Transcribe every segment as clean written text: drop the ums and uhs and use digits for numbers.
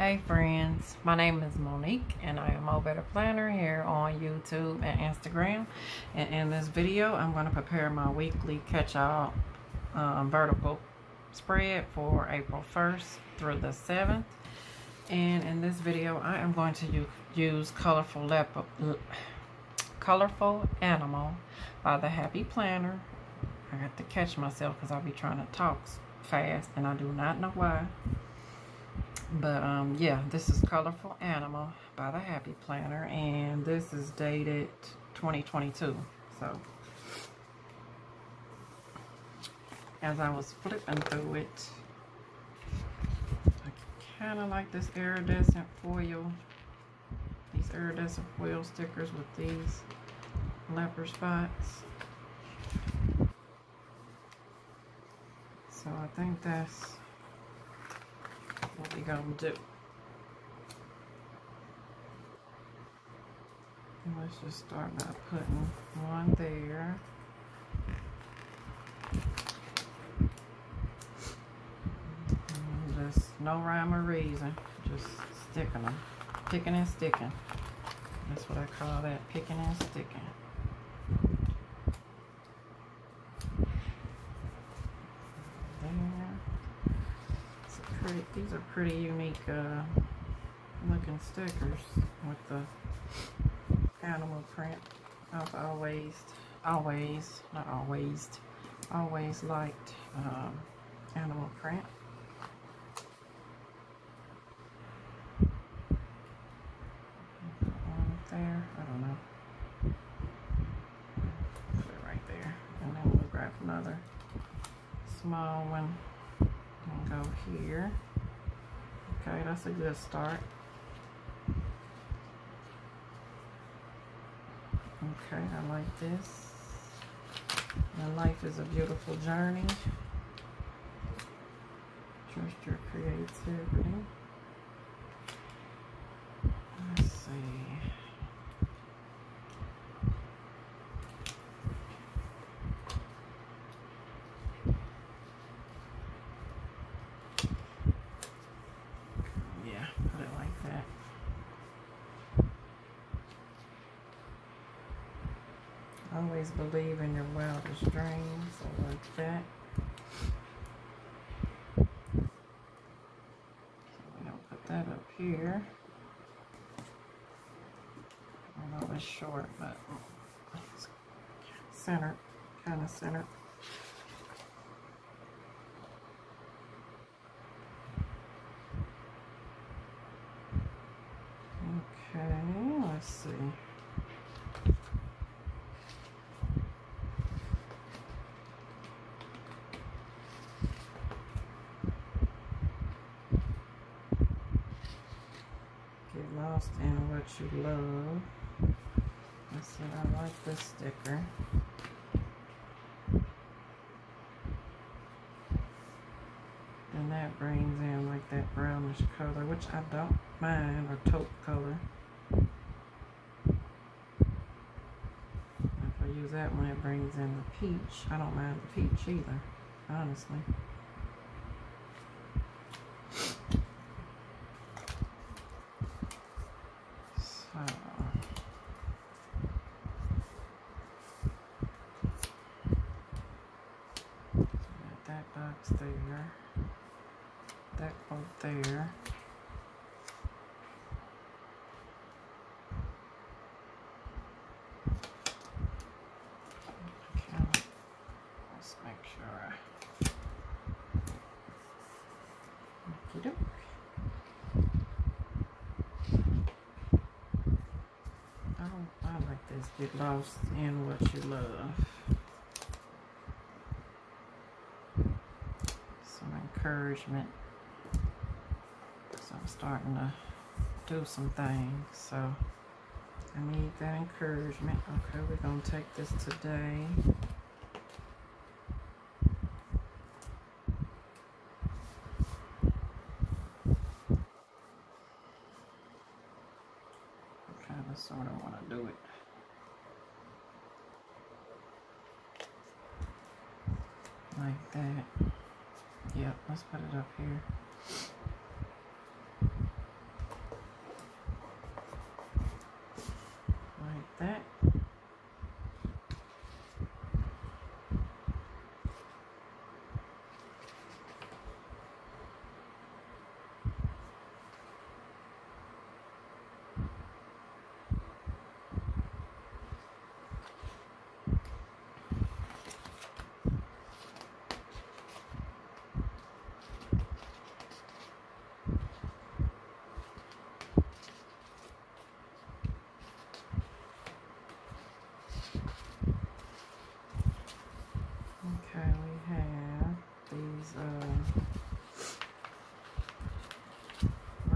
Hey friends, my name is Monique and I am Mo Better Planner here on YouTube and Instagram. And in this video, I'm going to prepare my weekly catch-all vertical spread for April 1st through the 7th. And in this video, I am going to use Colorful Animal by The Happy Planner. I got to catch myself because I'll be trying to talk fast and I do not know why. But yeah, this is Colorful Animal by The Happy Planner, and this is dated 2022. So as I was flipping through it, I kind of like this iridescent foil, these iridescent foil stickers with these leopard spots. So I think that's what we gonna do. And let's just start by putting one there. And just no rhyme or reason, just sticking them, picking and sticking. That's what I call that, picking and sticking. These are pretty unique looking stickers with the animal print. I've always liked animal print. Put one up there, I don't know. Put it right there. And then we'll grab another small one and go here. Okay, that's a good start. Okay, I like this. And life is a beautiful journey. Trust your creativity. Let's see. Always believe in your wildest dreams. I like that. So we're gonna put that up here. I know it's short, but it's centered, kind of centered. Okay, let's see. Lost in what you love. Let's see, I like this sticker. And that brings in like that brownish color, which I don't mind, or taupe color. If I use that one, it brings in the peach. I don't mind the peach either, honestly. That box there, that quote there. Okay, let's make sure okey-doke. I like this, get lost in what you love. Some encouragement. So I'm starting to do some things, so I need that encouragement. Okay, we're gonna take this today. I kind of sort of want to do it like that. Yep, let's put it up here.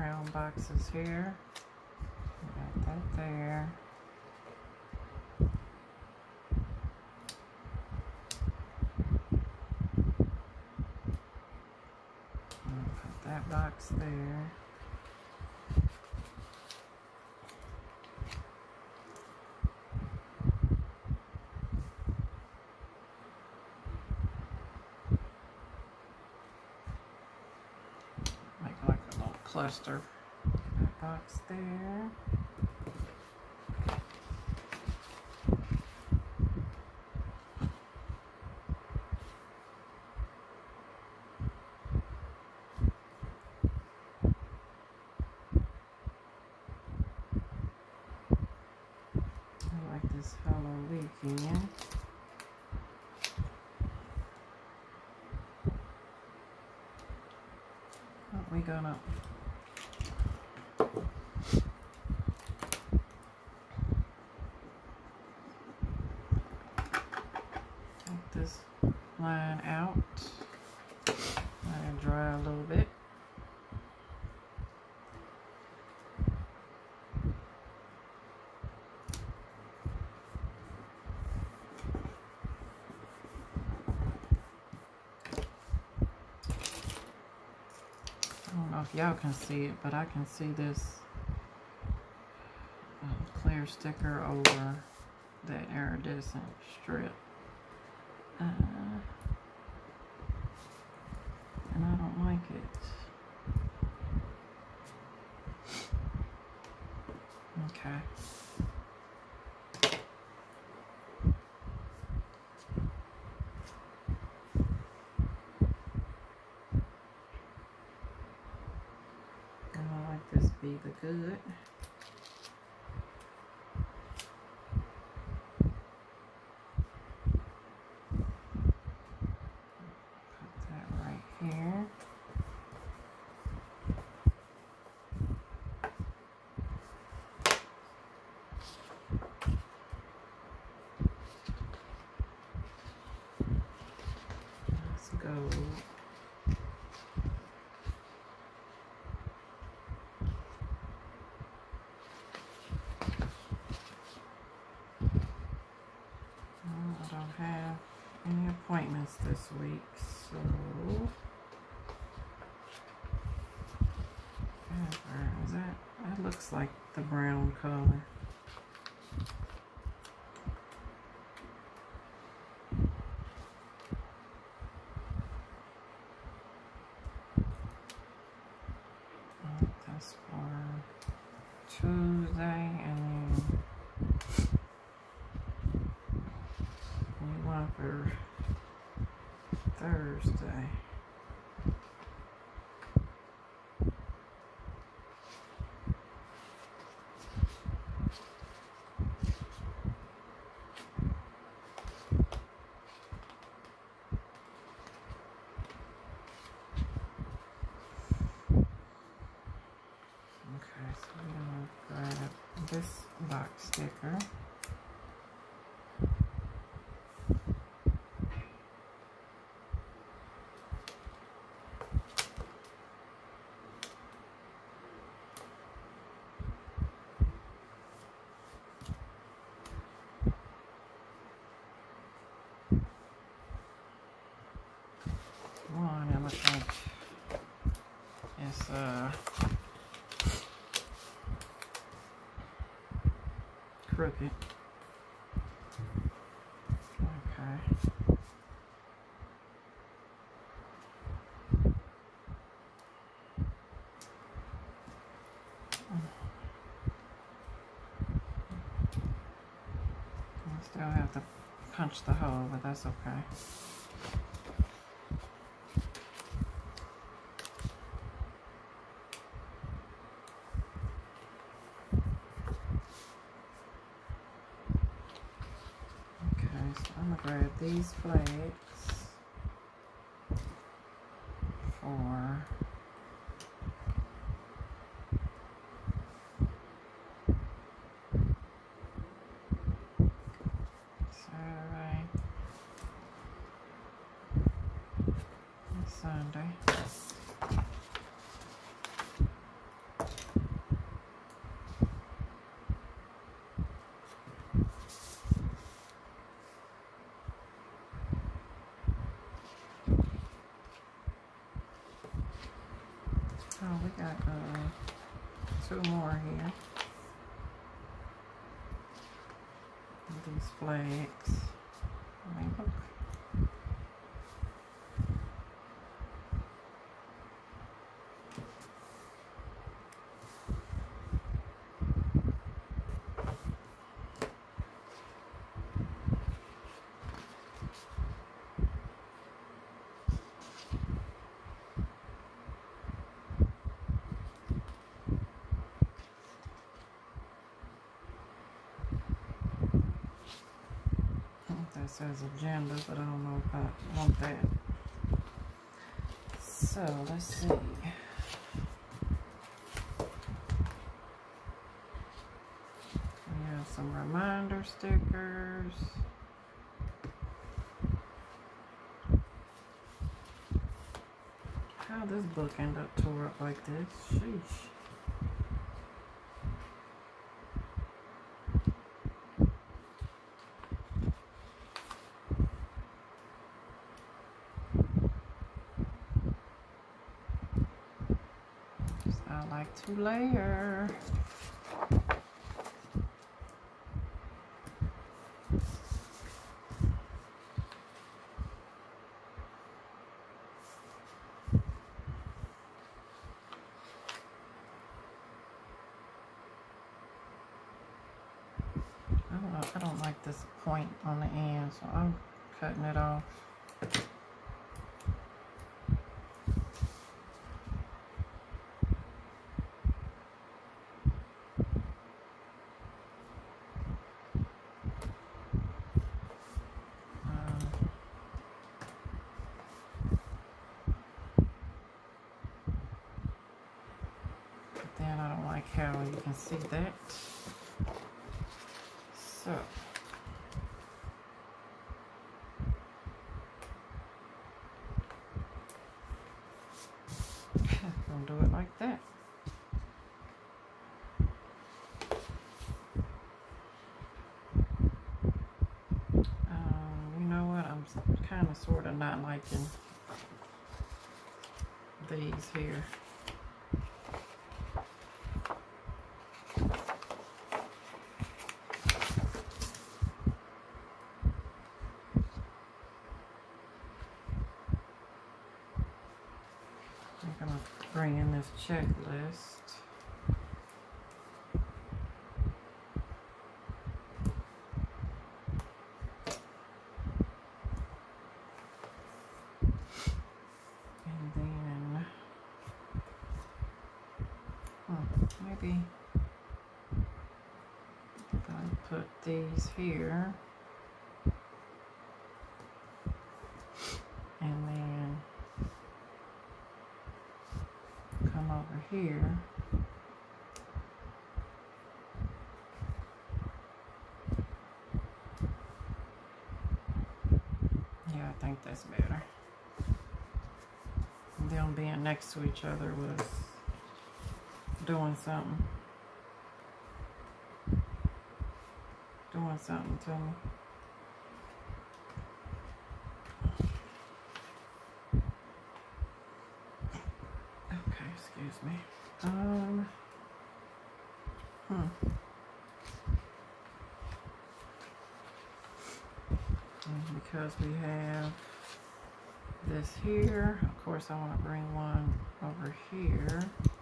brown boxes here. Got that there. Put that box there. Make like a little cluster. That box there. This Hello Weekend. What we gonna take this line out, let it dry a little bit. I don't know if y'all can see it, but I can see this clear sticker over that iridescent strip. And I don't like it. Okay. This be the good. Put that right here. Let's go. I don't have any appointments this week, so is that looks like the brown color. That's for Tuesday, and then one for Thursday. Okay, so we're gonna grab this box sticker. One, and I think it's crooked. Okay. I still have to punch the hole, but that's okay. I'm gonna grab these flags for Saturday and Sunday. Oh, we got 2 more here. These flags. I mean, look. That says agenda, but I don't know if I want that. So let's see. We have some reminder stickers. How this book end up tore up like this? Sheesh. I like to layer. I don't like this point on the end, so I'm cutting it off. Then I don't like how you can see that. So gonna do it like that. You know what? I'm kind of sort of not liking these here. I'm gonna bring in this checklist. And then maybe I'll put these here. And then come over here. Yeah, I think that's better. And them being next to each other was doing something. Doing something to me. Okay, excuse me. And because we have this here, of course I want to bring one over here.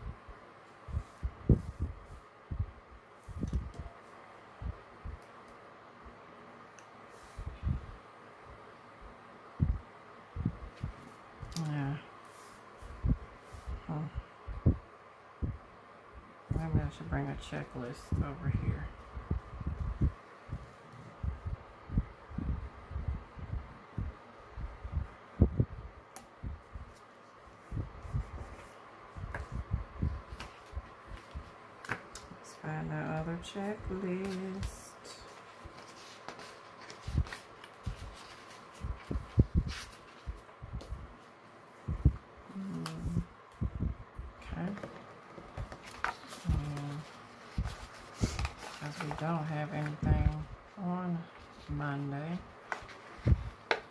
Yeah. Maybe I should bring a checklist over here. Let's find that other checklist. We don't have anything on Monday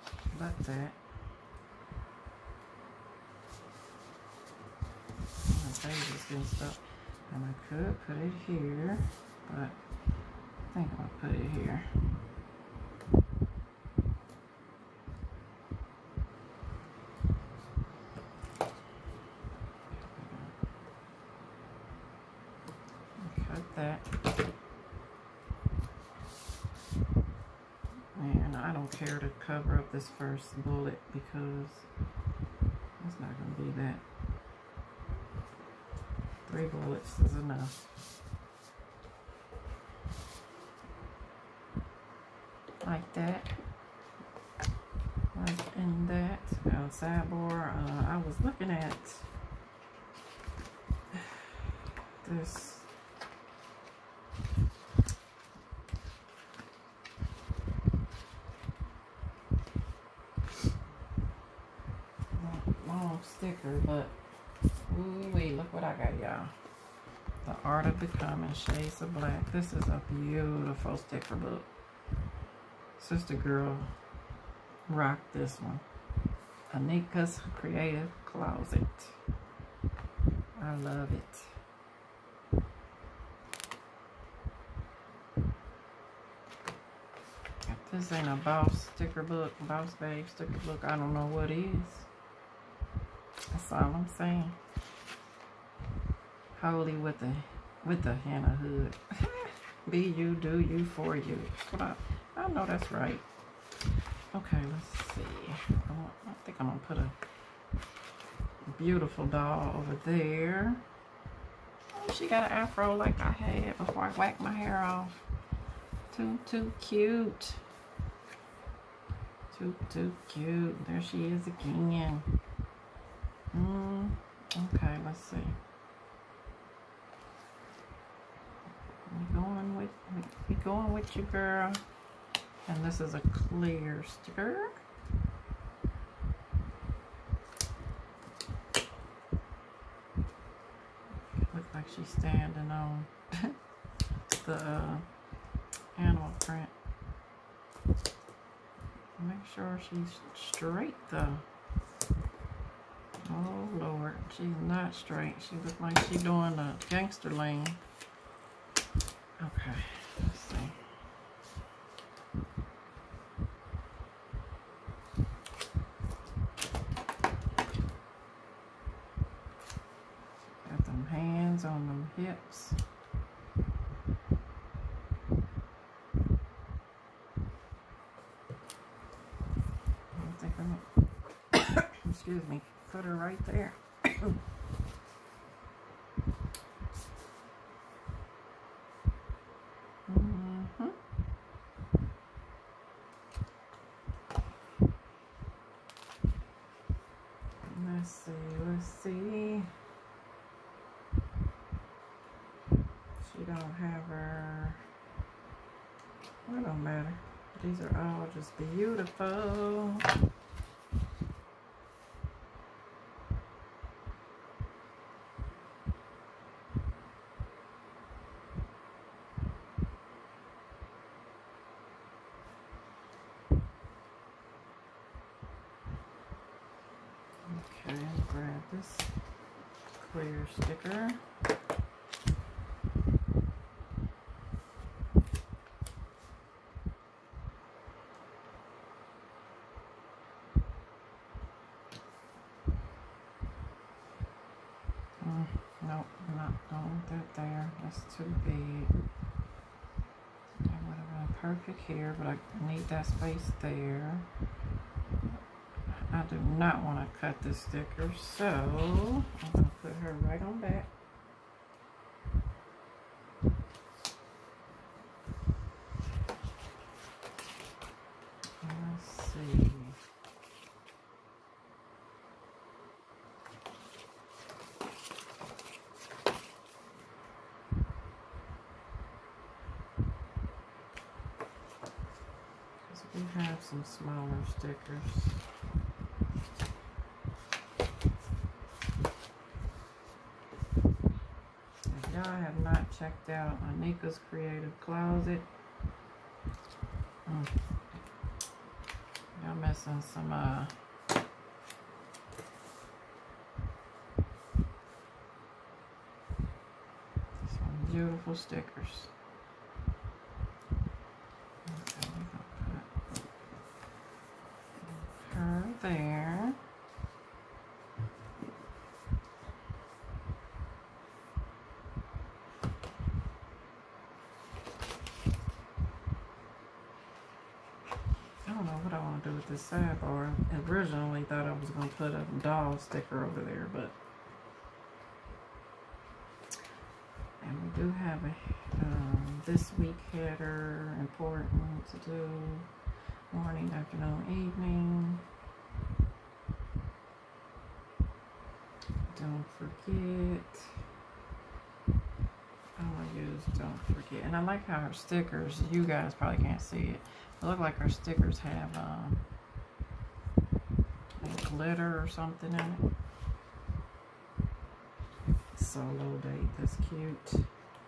but that. pages getting stuck. And I could put it here, but I think I'll put it here. Cut that. And I don't care to cover up this first bullet because it's not going to be that. 3 bullets is enough. Like that. Like in that. Sidebar. I was looking at this. Long sticker, but ooh-wee, look what I got, y'all. The Art of Becoming, Shades of Black. This is a beautiful sticker book. Sister girl rocked this one. Anika's Creative Closet. I love it. If this ain't a Boss sticker book, Boss Babe sticker book, I don't know what is. That's all I'm saying. Holy with the henna hood. Be you, do you, for you. That's what I know that's right. Okay, let's see. I think I'm gonna put a beautiful doll over there. Oh, she got an afro like I had before I whacked my hair off. Too cute. Too cute. There she is again. Okay, let's see. We going with you, girl. And this is a clear sticker. Looks like she's standing on the animal print. Make sure she's straight though. Oh Lord, she's not straight. She looks like she's doing a gangster lane. Okay, let's see. Got them hands on them hips. I think I'm gonna, excuse me, put her right there. Let's see. She don't have her. Well, it don't matter. These are all just beautiful. Okay, grab this clear sticker. Nope, I'm not going with that there. That's too big. That would have been perfect here, but I need that space there. I do not want to cut this sticker, so I'm going to put her right on back. Let's see. Because we have some smaller stickers. Y'all have not checked out Anika's Creative Closet. Y'all missing some beautiful stickers. Okay, we're gonna put her there. I don't know what I want to do with this sidebar. I originally thought I was going to put a doll sticker over there, but... And we do have a this week header, important to do, morning, afternoon, evening. Don't forget. I'm going to use don't forget. And I like how her stickers, you guys probably can't see it. It look like her stickers have like glitter or something in it. Solo date, that's cute.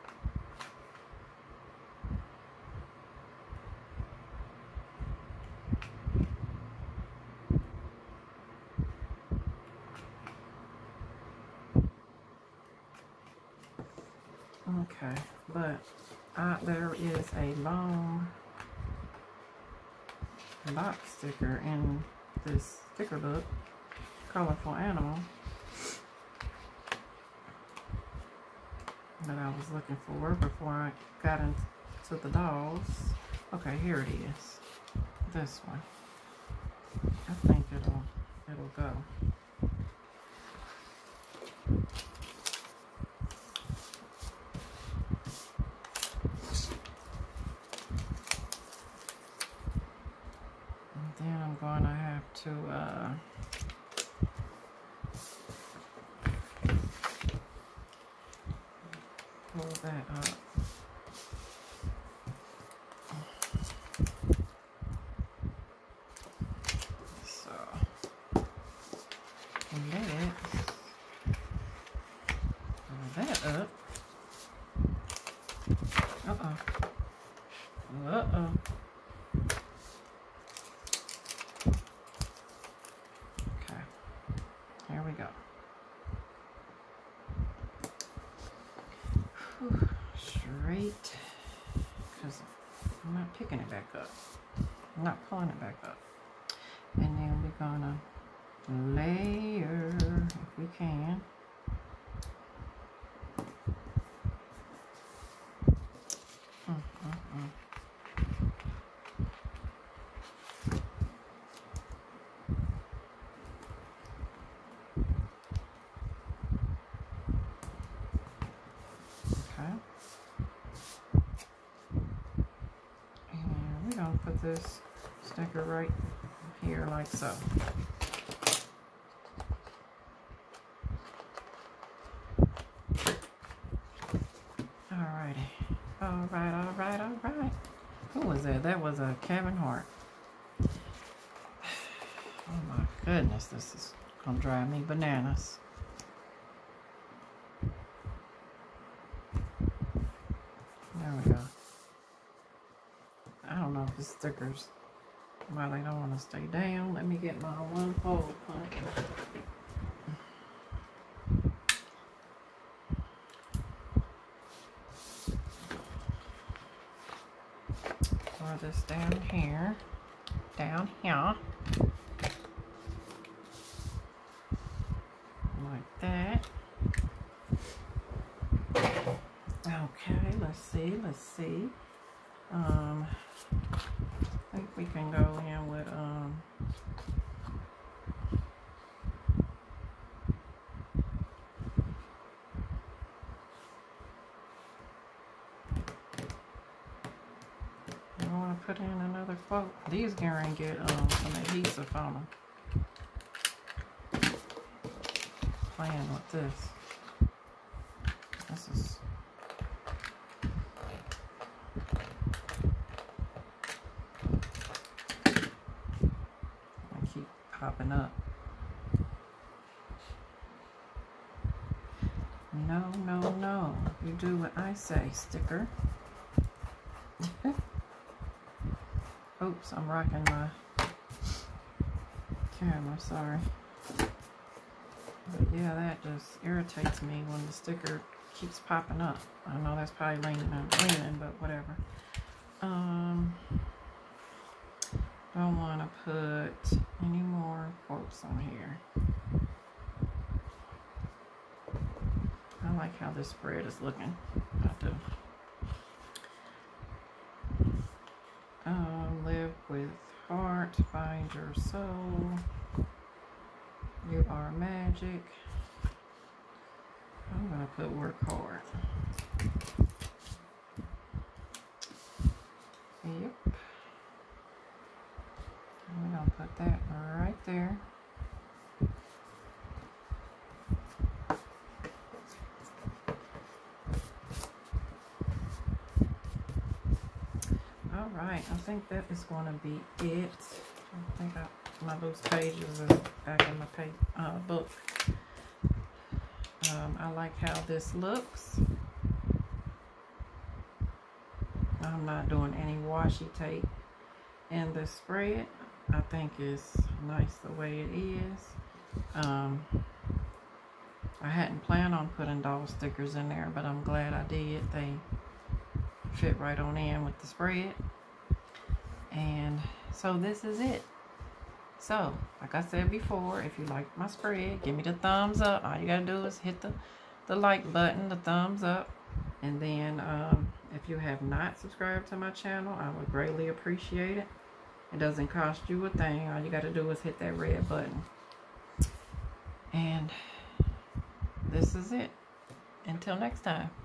Okay, but there is a long box sticker in this sticker book, Colorful Animal, that I was looking for before I got into the dolls. Okay, here it is. This one. I think it'll go. Then I'm going to have to pull that up. So pull that up. Uh-oh. Here we go. Whew, straight, because I'm not picking it back up. I'm not pulling it back up. And then we're gonna layer, if we can. Put this sticker right here like so. Alrighty. Alright. Who was that? That was a Kevin Hart. Oh my goodness, this is gonna drive me bananas. There we go. I don't know if the stickers, why they don't want to stay down. Let me get my one fold punch. Pour this down here. Like that. Okay, let's see. I think we can go in with I want to put in another quote. These getting get some adhesive on them. Playing with this. This is keep popping up. No. You do what I say, sticker. Oops, I'm rocking my camera, sorry. But yeah, that just irritates me when the sticker keeps popping up. I know that's probably leaning, but whatever. Don't want to put any more quotes on here. I like how this spread is looking. I do. Live with heart, find your soul. You are magic. I'm gonna put work hard. Yep. And we're gonna put that right there. Alright, I think that is going to be it. I think my loose pages are back in my book. I like how this looks. I'm not doing any washi tape in this spread. I think it's nice the way it is. I hadn't planned on putting doll stickers in there, but I'm glad I did. They fit right on in with the spread. And so this is it. So like I said before, if you like my spread, give me the thumbs up. All you gotta do is hit the like button, the thumbs up. And then if you have not subscribed to my channel, I would greatly appreciate it. It doesn't cost you a thing. All you gotta do is hit that red button. And this is it. Until next time.